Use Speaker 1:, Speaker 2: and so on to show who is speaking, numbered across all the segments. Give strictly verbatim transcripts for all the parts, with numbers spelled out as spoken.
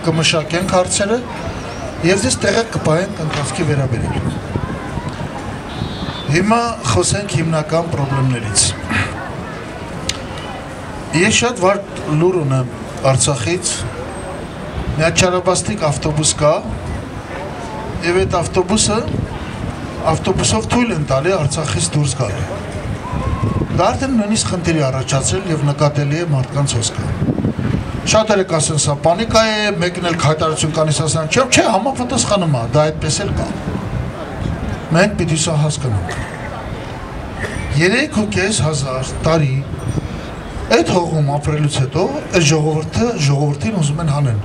Speaker 1: կմշակենք հարցերը եւ դες տեղակ կպահենք ընթացքի վերաբերյալ։ Հիմա խոսենք հիմնական խնդիրներից։ Ես շատ վառ լուր ունեմ Արցախից, մի հատ չարաբաստիկ ավտոբուս կա եւ այդ ավտոբուսը ավտոբուսով թույլ են տալի Արցախից դուրս գալ։ Դա արդեն նույնիսկ խնդիր է առաջացել եւ նկատելի է մարդկանց հոսքը։ Շատերը կասեն սա պանիկա է, մեկն էլ հայտարարություն կանից ասեն, չէ, չէ, համապատասխանում է, դա այդպես էլ կա։ Մենք պիտի սա հասկանանք։ Երեք ու կես հազար տարի այդ հողում ապրելուց հետո այդ ժողովուրդը ժողովրդին ուզում են հանեն։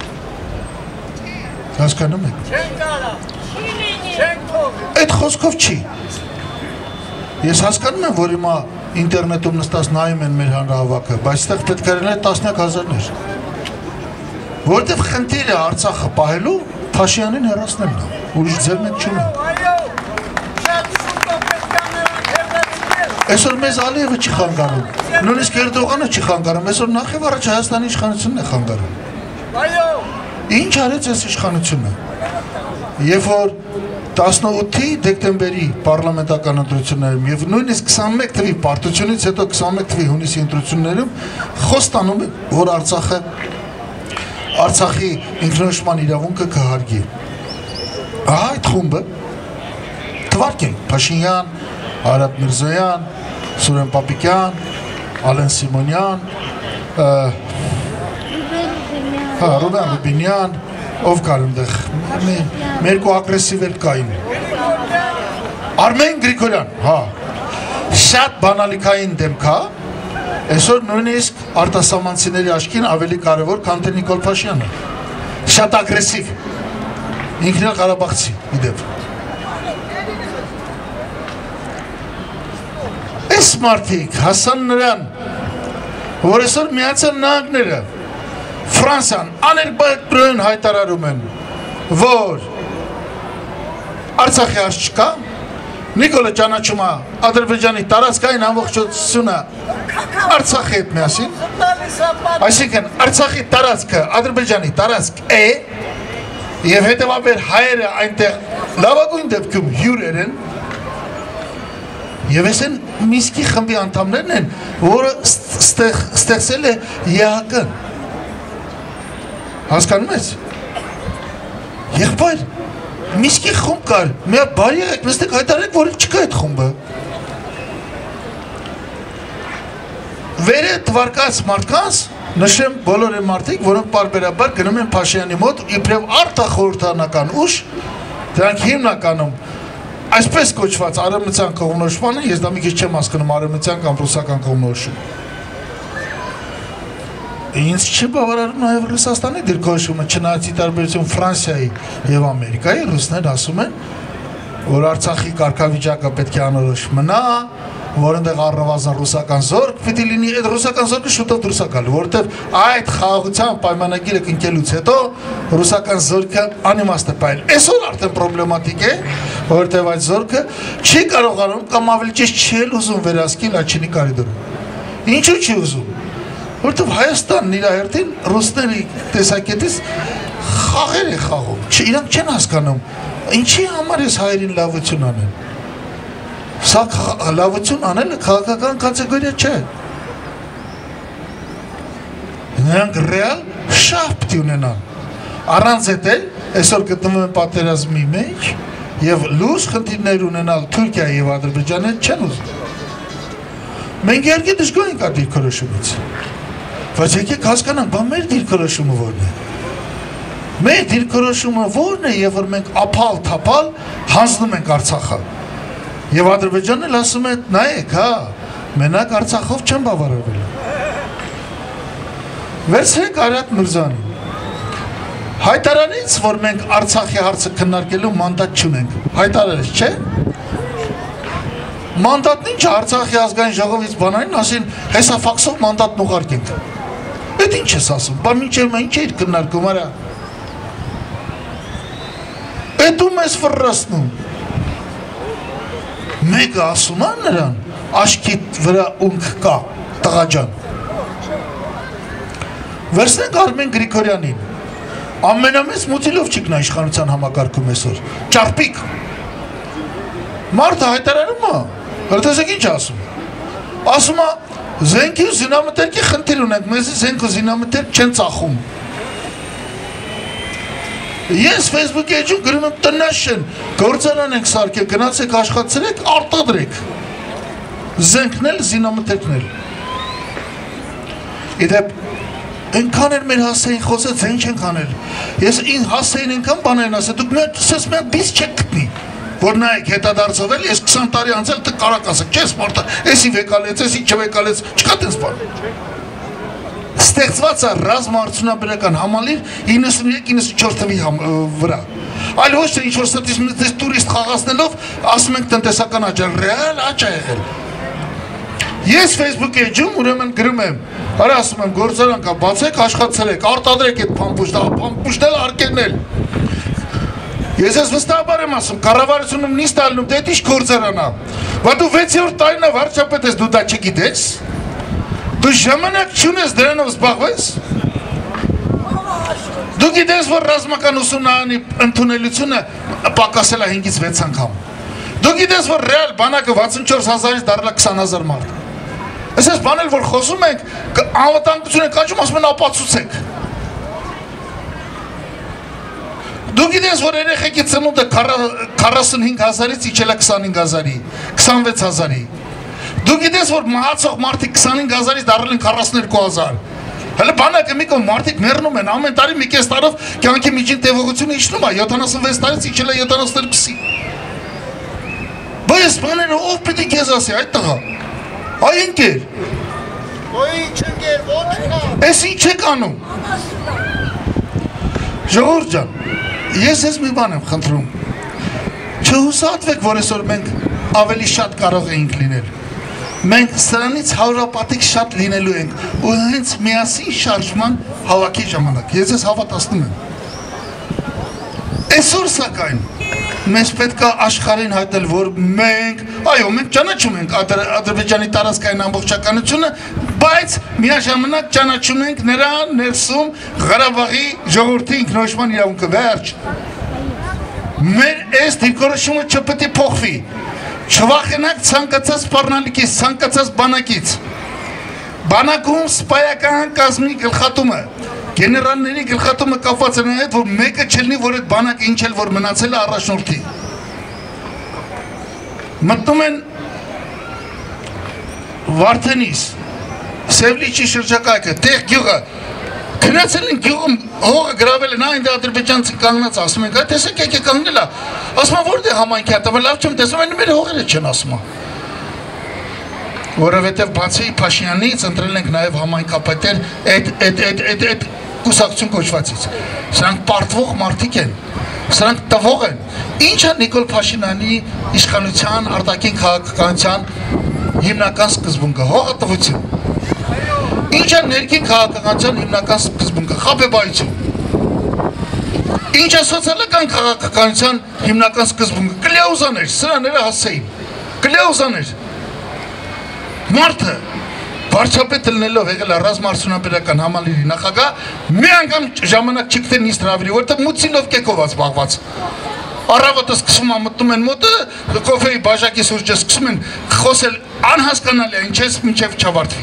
Speaker 1: Հասկանում եք։ Չեն կարա։ Չեն թողի։ Այդ խոսքով չի։ Ես հասկանում եմ, որ հիմա ինտերնետում նստած նայում են մեր հանրահավաքը, բայց այդտեղ պետք է լինեն տասնյակ հազարներ։ Որտեվ խնդիրը Արցախը պահելու Փաշինյանին հեռացնելն է, ուրիշ ձև մենք չունենք։ Այսօր մեզ Ալիևը չի խանգարում, նույնիսկ Էրդողանը չի խանգարում, այսօր նախև առաջ Հայաստանի իշխանությունն է խանգարում։ Ինչ արեց այս իշխանությունը։ Երբ որ տասնութ դեկտեմբերի պարլամենտական ընտրություններում եւ նույնիսկ քսանմեկ թվականի պարտությունից հետո քսանմեկ թվականի հունիսի ընտրություններում խոստանում է, որ Արցախը Արցախի ինքնորոշման իրավունքը կհարգի։ Ահա այդ խումբը թվարկենք Փաշինյան, Արադ Միրզոյան, Սուրեն Պապիկյան, Ալեն Սիմոնյան, հա, Ռուբեն Ռուբինյան, ով կար ընդեղ, մեր կու ագրեսիվ էլ կային։ Արմեն Գրիգորյան, հա, շատ բանալիքային դեմք հա, այսօր նույնիսկ արտասահմանցիների աչքին ավելի կարևոր, քան թե Նիկոլ Փաշինյանը։ Շատ ագրեսիվ, ինքն էլ Ղարաբաղցի, իդեպ։ Այս մարդիկ հասան նրան, որ այսօր Միացյալ Նահանգները Ֆրանսիան աներկբայրեն հայտարարում են, որ Արցախի հարց չկա, Նիկոլը ճանաչում է Ադրբեջանի տարածքային ամբողջությունը Արցախի հետ միասին, այսինքն Արցախի տարածքը Ադրբեջանի տարածք է, եւ հետեւաբար հայերը այնտեղ լավագույն դեպքում հյուրեր են, եւ այս են Միսկի խմբի անդամներն են, որը ստեղծել է ԵԱՀԿ-ն։ Հասկանում ես։ Եղբայր, Միսկի խումբ կար, մի հատ բարի եղեք, նստեք հայտարարեք, որ չկա այդ խումբը։ Վերը թվարկած մարդկանց, նշեմ բոլոր այն մարդիկ, որոնք պարբերաբար գնում են Փաշինյանի մոտ, իբրև արտախորհրդանական ուժ, դրանք հիմնականում այսպես կոչված արևմտյան կողմնորոշմանը, ես դա մի քիչ չեմ հասկանում արևմտյան կամ ռուսական կողմնորոշում։ Ինձ չի բավարարում նաև Ռուսաստանի դիրքորոշումը, չնայած ի տարբերություն Ֆրանսիայի եւ Ամերիկայի, ռուսներն ասում են, որ Արցախի կարգավիճակը պետք է անորոշ մնա, որ այնտեղ առնվազն ռուսական զորք պիտի լինի, այդ ռուսական զորքը շուտով դուրս է գալու, որովհետեւ այդ խաղաղության պայմանագիրը կնքելուց հետո ռուսական զորքը անիմաստ է պայել։ Այսօր արդեն պրոբլեմատիկ է, որովհետեւ այդ զորքը չի կարողանում կամ ավելի ճիշտ չի ուզում վերահսկել Լաչինի կորիդորը։ Ինչու չի ուզում։ Որտեւ Հայաստանն իր հերթին ռուսների տեսակետից խաղեր է խաղում։ Իրանք չեն հասկանում, ինչի համար էս հայերին լավություն անեն։ Սա լավություն անելը քաղաքական կատեգորիա չէ։ Նրանք ռեալ շահ պիտի ունենան։ Առանց էդ այսօր գտնվում են պատերազմի մեջ եւ լուրջ խնդիրներ ունենալ Թուրքիայի եւ Ադրբեջանի հետ չեն ուզում։ Մենք երկի դժգոհ ենք այդ դիրքորոշումից։ Բայց եկեք հասկանանք, բա մեր դիրքորոշումը ո՞րն է։ Մեր դիրքորոշումը ո՞րն է, եւ որ մենք ափալ-թափալ հանձնում ենք Արցախը։ Եվ Ադրբեջանն էլ ասում է, նայեք, հա, մենակ Արցախով չեն բավարարվել։ Վերցրեք Արադ Միրզոյանին։ Հայտարարից, որ մենք Արցախի հարցը քննարկելու մանդատ չունենք։ Հայտարարից, չէ՞։ Մանդատն ինչ Արցախի ազգային ժողովից բանային, ասին, հեսա ֆաքսով մանդատն ուղարկենք։ Այդ ինչ ես ասում, բա մինչև ինչ էիր քննարկում, արա։ Այդ ում ես վռռացնում։ Մեկը ասում է նրան, աշկի վրա ունք կա, տղա ջան։ Վերցնենք Արմեն Գրիգորյանին, ամենամեծ մուտիլովչիկն է իշխանության համակարգում այսօր, ճարպիկ։ Մարդը հայտարարում է, հրտեսեք ինչ ասում։ Ասում է, զենքի ու զինամթերքի խնդիր ունենք, մեզ զենք ու զինամթերք չեն ծախում։ Ես Facebook-ի էջում գրում եմ տնաշ են, գործարան ենք սարքել, գնացեք աշխատացրեք, արտադրեք։ Զենքն էլ, զինամթերքն էլ։ Իդեպ, այնքան էր մեր հասեին խոսել, զենք չենք անել։ Ես ին հասեին այնքան բան են ասել, դուք մեր սես մի հատ բիզ չեք գտնի, որ նայեք հետադարձով էլ, ես քսան տարի անցել դուք կարակ ասեք, չես մարդը, էսի վեկալեց, էսի չվեկալեց, չկա տենց բան։ Ստեղծված է ռազմաարդյունաբերական համալիր իննսունյոթ իննսունչորս թվի վրա։ Այլ ոչ թե ինչ-որ ստատիստիկ տուրիստ խաղացնելով, ասում ենք տնտեսական աճ, ռեալ աճ է եղել։ Ես Facebook-ի էջում ուրեմն գրում եմ, արա ասում եմ գործարան կա, բացեք, աշխատացրեք, արտադրեք այդ փամփուշտը, փամփուշտել արկելնել։ Ես ես վստահաբար եմ ասում, կառավարությունում նիստ ալնում, դե դա ի՞նչ գործարան է։ Բա դու վեցերորդ տարին է վարչապետ ես, դու դա չգիտես։ Դու ժամանակ չունես դրանով զբաղվես։ Դու գիտես, որ ռազմական ուսումնարանի ընդունելությունը պակասել է հինգից վեց անգամ։ Դու գիտես, որ ռեալ բանակը վաթսունչորս հազարից դառնա քսան հազար մարդ։ Այսպես բանել, որ խոսում ենք, անվտանգություն ենք աճում, ասում են ապացուցեք։ Դու գիտես, որ երեխեքի ծնունդը քառասունհինգ հազարից իջել է քսանհինգ հազարի, քսանվեց հազարի։ Դու գիտես, որ մահացող մարդիկ քսանհինգ հազարից դառել են քառասունհինգ հազար։ Հələ բանակը մի կողմ մարդիկ մեռնում են, ամեն տարի մի կես տարով կյանքի միջին տևողությունը իջնում է, յոթանասունվեց տարից իջել է յոթանասունհինգի։ Բայց բաները ով պիտի քեզ ասի, այդ տղա։ Այ ընկեր։
Speaker 2: Ոյ ինչ ընկեր, ոչ կա։
Speaker 1: Էս ինչ եք անում։ Ժողովուրդ ջան, ես ես մի բան եմ խնդրում։ Չհուսահատվեք, որ այսօր մենք ավելի շատ կարող էինք լինել։ Մենք սրանից հարյուրապատիկ շատ լինելու ենք ու հենց միասին շարժման հավաքի ժամանակ։ Ես ես հավատացնում եմ։ Այսօր սակայն մենք պետք է աշխարհին հայտնել, որ մենք, այո, մենք ճանաչում ենք Ադրբեջանի տարածքային ամբողջականությունը, բայց միաժամանակ ճանաչում ենք նրա ներսում Ղարաբաղի ժողովրդի ինքնորոշման իրավունքը։ Վերջ։ Մեր այս դիրքորոշումը չպետք է փոխվի։ Չվախենակ ցանկացած սպառնալիքից, ցանկացած բանակից։ Բանակում սպայական կազմի գլխատումը, գեներալների գլխատումը կապված է նրա հետ, որ մեկը չլինի, որ այդ բանակը ինչ էլ որ մնացել է առաջնորդի։ Մտնում են Վարդենիս, Սևլիչի շրջակայքը, տեղ գյուղը, գնացել են գյուղում, հողը գրավել են, այն դե ադրբեջանցին կանգնած, ասում ենք, տեսեք եկեք կանգնել է, ասում են, որտե համայնքի հատը, լավ չեմ տեսում, այն մեր հողերը չեն ասում։ Որովհետև բացի Փաշինյանից ընտրել ենք նաև համայնքապետեր այդ կուսակցություն կոչվածից։ Սրանք պարտվող մարդիկ են, սրանք տվող են։ Ինչ է Նիկոլ Փաշինյանի իշխանության արտաքին քաղաքականության հիմնական սկզբունքը, հողատվություն։ Ինչ է ներքին քաղաքականության հիմնական սկզբունքը, խաբեբայություն։ Ինչ է սոցիալական քաղաքականության հիմնական սկզբունքը, կլեուզաներ, սրաները հասեին, կլեուզաներ։ Մարդը վարչապետ լինելով եղել է ռազմաարդյունաբերական համալիրի նախագահ, մի անգամ ժամանակ չգտեն նիստ հրավիրի, որտեղ մուտսինով կեկով զբաղված։ Առավոտը սկսում է մտնում են մոտը, կոֆեի բաժակի սուրճը սկսում են խոսել անհասկանալի է, ինչպես մինչև չավարտվի։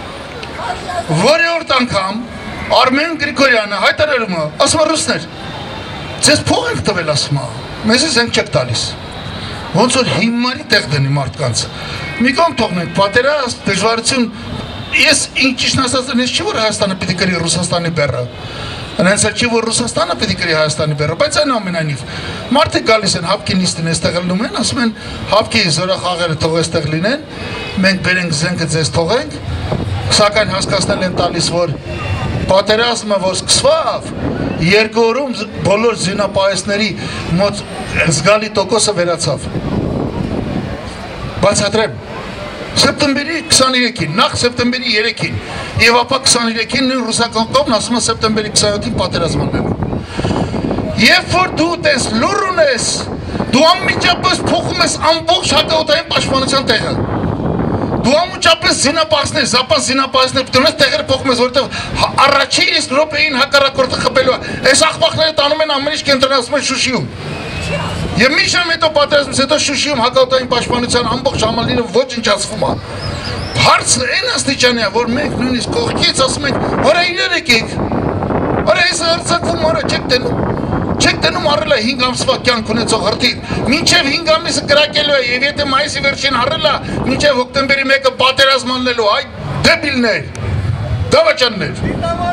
Speaker 1: Որևէ անգամ Արմեն Գրիգորյանը հայտարարում է, ասում է ռուսներ, ձեզ փող եք տվել, ասում է, մեզ զենք չեք տալիս։ Ոնց որ հիմարի տեղ դնի մարդկանց։ Մի կողմ թողնենք, պատերազմ, դժվարություն, ես ճիշտն ասած, ես չի որ Հայաստանը պիտի կրի Ռուսաստանի բեռը։ Հենց էլ չի որ Ռուսաստանը պիտի կրի Հայաստանի բեռը, բայց այնուամենայնիվ մարդիկ գալիս են հապկի նիստին այստեղ լինում են, ասում են հապկի զորախաղերը թող այստեղ լինեն, մենք բերենք զենքը ձեզ թողենք, սակայն հասկացնել են տալիս, որ պատերազմը որ սկսվավ, երկու օրում բոլոր զինապահեսների մոտ զգալի տոկոսը վերացավ։ Բացատրեմ, սեպտեմբերի քսաներեքին, նախ սեպտեմբերի երեքին, եւ ապա քսաներեքին նույն ռուսական կողմն ասում է սեպտեմբերի քսանյոթին պատերազմ անելու։ Երբ որ դու տես լուր ունես, դու անմիջապես փոխում ես ամբողջ հակաօդային պաշտպանության տեղը։ Դու ամուճապես զինապահներ, զապաս զինապահներ պետք է տեղերը փոխում ես, որովհետև առաջին իսկ րոպեին հակառակորդը խփելու է։ Այս Այս աղբակները տանում են ամեն ինչ կենտրոնացում են Շուշիում։ Եվ մի ժամ հետո պատերազմից հետո Շուշիում հակաօդային պաշտպանության ամբողջ համալիրը ոչնչացվում է։ Հարցը այն աստիճանի է, որ մենք նույնիսկ կողքից ասում ենք, «Հորա իրար եկեք»։ Հորա այս հարձակվում, հորա չեք տենում։ Չեք տենում առել է հինգ ամսվա կյանք ունեցող հրթիռ։ Մինչև հինգ ամիսը կրակելու է, եւ եթե մայիսի վերջին առել է, մինչև հոկտեմբերի մեկը պատերազմ անելու, այ դեբիլներ, դավաճաններ։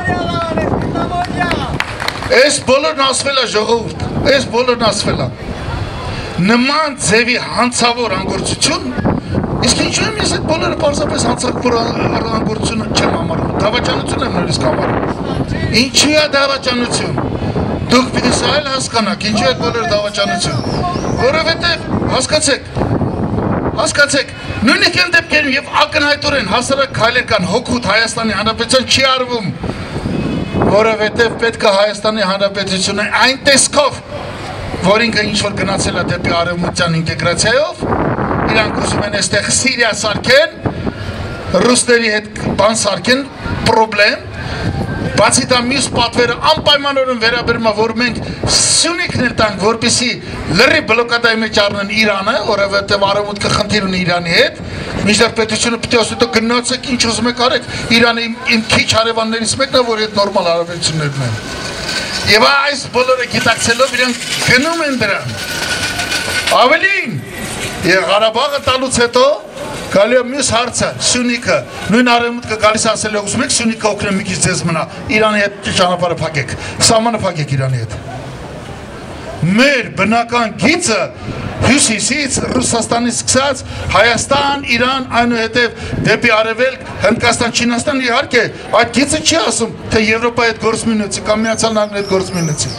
Speaker 1: Այս բոլորն ասվել է ժողովուրդ, այս բոլորն ասվել է։ Նման ձևի հանցավոր անգործություն, իսկ ինչու եմ ես այդ բոլորը պարզապես հանցավոր անգործություն չեմ համարում, դավաճանություն եմ նույնիսկ համարում։ Ինչու է դավաճանություն։ Դուք պիտի սա էլ հասկանաք, ինչու է բոլոր դավաճանություն, որովհետև հասկացեք, հասկացեք, նույնիսկ այն դեպքերում եւ ակնհայտորեն հասարակ քայլեր կան հոգուտ Հայաստանի Հանրապետության չի արվում, որովհետև պետք է Հայաստանի Հանրապետությունը այն տեսքով, որ ինքը ինչ-որ գնացել է դեպի արևմտյան ինտեգրացիայով, իրանք ուզում են այստեղ Սիրիա սարքեն, ռուսների հետ բան սարքեն, պրոբլեմ, բացի դա մյուս պատվերը անպայմանորեն վերաբերում է, որ մենք Սյունիքն էլ տանք, որպեսզի լրի բլոկադայի մեջ առնեն Իրանը, որովհետև արևմուտքը խնդիր ունի Իրանի հետ, մինչդեռ պետությունը պիտի ասի, դուք գնացեք, ինչ ուզում եք արեք, Իրանը իմ քիչ հարևաններից մեկն է, որ այդ նորմալ հարաբերություններն են։ Եվ այս բոլորը գիտակցելով իրենք գնում են դրան։ Ավելին, եւ Ղարաբաղը տալուց հետո գալու է մյուս հարցը, Սյունիքը, նույն արևմուտքը գալիս ասել է ուզում եք Սյունիքը օգնեմ մի քիչ ձեզ մնա, Իրանի հետ ճանապարհը փակեք, սահմանը փակեք Իրանի հետ։ Մեր բնական գիծը հյուսիսից Ռուսաստանից սկսած Հայաստան, Իրան, այնուհետև դեպի արևելք, Հնդկաստան, Չինաստան իհարկե, այդ գիծը չի ասում, թե Եվրոպայի հետ գործմունեցի կամ Միացյալ Նահանգների հետ գործմունեցի։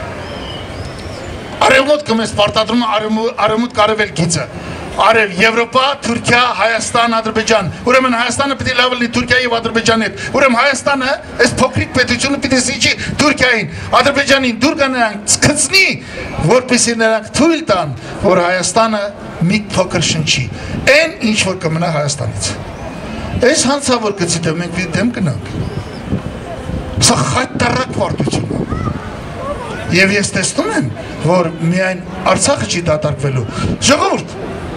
Speaker 1: Արևմուտքը մեզ պարտադրում է արևմուտք արևելք գիծը։ Արև Եվրոպա, Թուրքիա, Հայաստան, Ադրբեջան։ Ուրեմն Հայաստանը պիտի լավ լինի Թուրքիայի եւ Ադրբեջանի հետ։ Ուրեմն Հայաստանը այս փոքրիկ պետությունը պիտի զիջի Թուրքիային, Ադրբեջանին, դուր գա նրանք սկսնի, որպեսզի նրանք թույլ տան, որ Հայաստանը մի փոքր շնչի։ Այն ինչ որ կմնա Հայաստանից։ Այս հանցավոր գծի դեմ մենք դեմ կնանք։ Սա խայտարակ պարտություն է։ Եվ ես տեսնում եմ, որ միայն Արցախը չի դատարկվելու։ Ժողովուրդ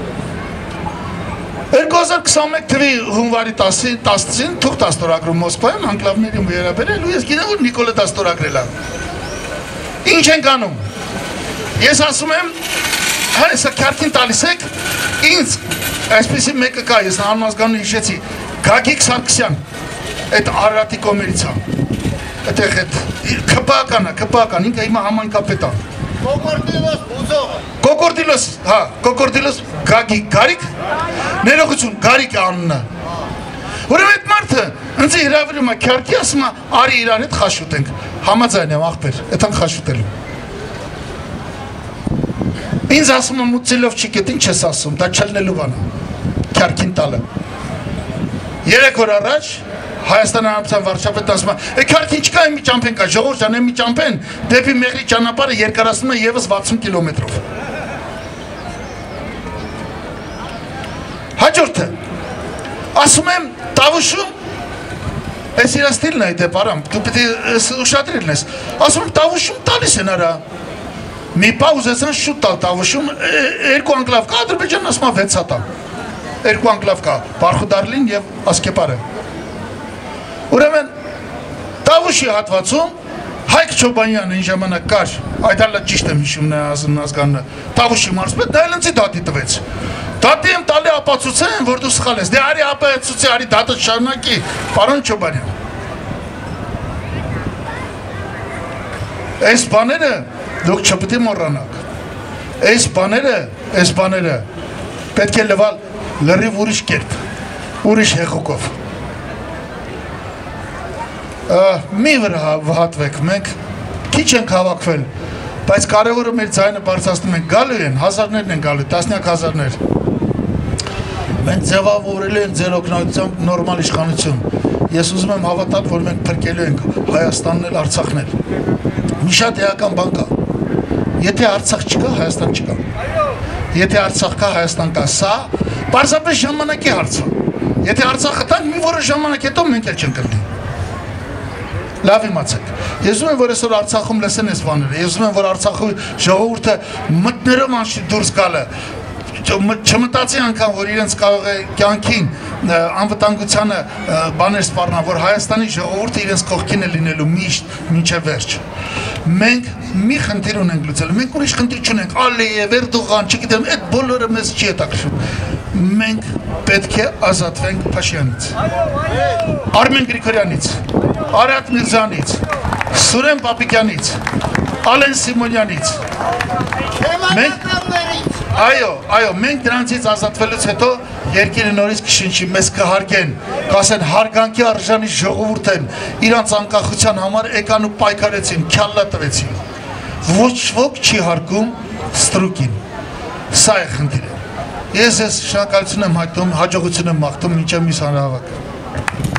Speaker 1: երկու հազար քսաներեք թվականի հունվարի տասին թուղթ դաստորագրում Մոսկվայում անկլավներին վերաբերել ու ես գիտեմ որ Նիկոլը դաստորագրել է։ Ինչ ենք անում։ Ես ասում եմ, հեսա քարտին տալիս եք, ինձ այսպեսի մեկը կա, ես անմազգանունը հիշեցի, Գագիկ Սարգսյան, այդ Արարատի կոմերից է, այդեղ այդ քպական է, քպական, ինքը հիմա համայնքապետ է։
Speaker 2: Կոկորդիլոս բուզողը։
Speaker 1: Կոկորդիլոս, հա, Կոկորդիլոս Գագիկ, Գարիկ, ներողություն, Գարիկ է անունը։ Ուրեմն այդ մարդը ինձ հրավիրում է քյարքի, ասում է, արի իրար հետ խաշուտենք։ Համաձայն եմ ախպեր, այդքան խաշուտելու։ Ինձ ասում է մուծելով չիկետ, ինչ ես ասում, դա չլնելու բան է, քյարքին տալը։ Երեք օր առաջ Հայաստանի Հանրապետության վարչապետը ասում է, «Է քյարքին չկա մի ճամփեն կա, ժողովուրդ ջան, մի ճամփեն, դեպի Մեղրի ճանապարհը երկարացնում է եւս վաթսուն կիլոմետրով»։ Հաջորդը ասում եմ Տավուշում, այս իր ստիլն է դե բարամ, դու պետք է ուշադրել ես։ Ասում եմ Տավուշում տալիս են արա։ Մի պաուզեցան շուտ տալ Տավուշում, երկու անկլավ կա, Ադրբեջանն ասում է վեց հատա։ Երկու անկլավ կա, Բարխուդարլին եւ Ասկեպարը։ Ուրեմն Տավուշի հատվածում Հայկ Չոբանյանը այն ժամանակ կար, այդ հալը ճիշտ եմ հիշում նա ազգանունը, Տավուշի մարզպետ, դա էլ ինձ դատի տվեց։ Դատի եմ տալի ապացուցեմ, որ դու սխալ ես, դե արի ապացուցի, արի դատը շարունակի, պարոն Չոբանյան։ Այս բաները դուք չպետք է մոռանաք։ Այս բաները, այս բաները պետք է լվալ լրիվ ուրիշ կերպ, ուրիշ հեղուկով։ Մի վհատվեք, մենք քիչ ենք հավաքվել, բայց կարևորը մեր ձայնը բարձրացնում ենք, գալու են, հազարներն են գալու, տասնյակ հազարներ։ Մենք ձևավորել են ձեր օգնությամբ նորմալ իշխանություն։ Ես ուզում եմ հավատալ, որ մենք փրկելու ենք Հայաստանն էլ, Արցախն էլ։ Մի շատ էական բան կա։ Եթե Արցախ չկա, Հայաստան չկա։ Եթե Արցախ կա, Հայաստան կա։ Սա պարզապես ժամանակի հարց է։ Եթե Արցախը տանք, մի որոշ ժամանակ հետո մենք էլ չենք կրնի։ Լավ իմացեք։ Ես ուզում եմ, որ այսօր Արցախում լսեն այս բաները։ Ես ուզում եմ, որ Արցախի ժողովուրդը մտներով անշի դուրս գալը։ Չմտածի անգամ, որ իրենց կարող է կյանքին անվտանգությանը բաներ սպառնան, որ Հայաստանի ժողովուրդը իրենց կողքին է լինելու միշտ մինչև վերջ։ Մենք մի խնդիր ունենք լուծելու, մենք ուրիշ խնդիր չունենք, Ալիև, Էրդողան, չգիտեմ, այդ բոլորը մեզ չի հետաքրքրում։ Մենք պետք է ազատվենք Փաշինյանից, Արմեն Գրիգորյանից, Արարատ Միրզյանից, Սուրեն Պապիկյանից, Ալեն Սիմոնյանից։ Մենք Այո, այո, մենք դրանցից ազատվելուց հետո երկիրը նորից կշնչի, մեզ կհարգեն, կասեն հարգանքի արժանի ժողովուրդ են, իրանց անկախության համար եկան ու պայքարեցին, քյալլա տվեցին։ Ոչ ոք չի հարգում ստրուկին։ Սա է խնդիրը։ Ես ես շնորհակալություն եմ հայտնում, հաջողություն եմ մաղթում մինչև մյուս հանրահավաքը։